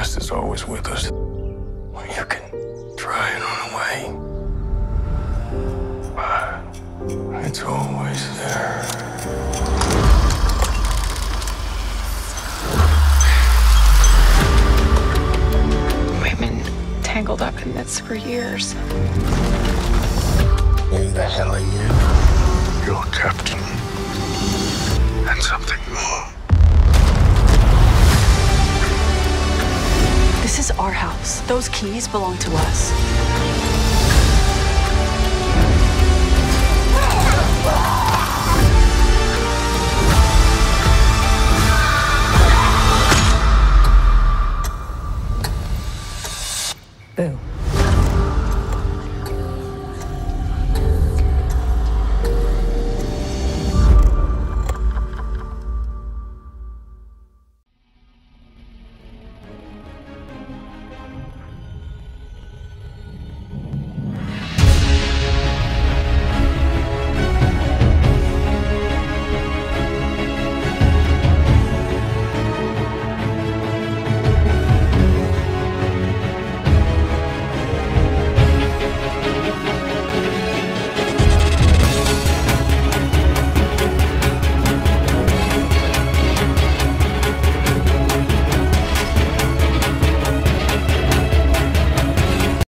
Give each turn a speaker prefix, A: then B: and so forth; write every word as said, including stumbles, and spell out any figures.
A: past is always with us. Well, you can try and run away, but it's always there.
B: We've been tangled up in this for years.
A: Who the hell are you? You're captain. And something more.
B: This is our house. Those keys belong to us.